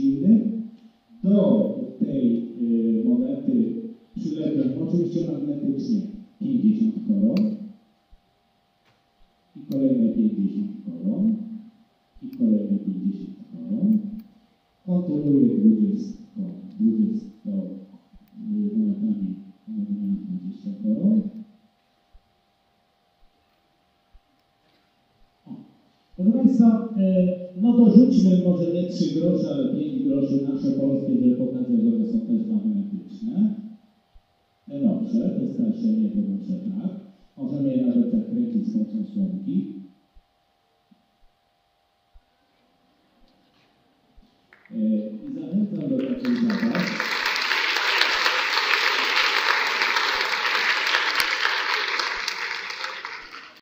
innych. Do tej monety przylepiam oczywiście magnetycznie 50 koron i kolejne 50 koron i kolejne 50 koron. Kontroluję 20 monetami 20 koron. Proszę Państwa, no dorzućmy może nie 3 grosze, ale 5 groszy nasze polskie, żeby pokazać, że one są też magnetyczne. Najnowsze, te starsze nie, to dobrze tak. Możemy je nawet zakręcić z pomocą słomki.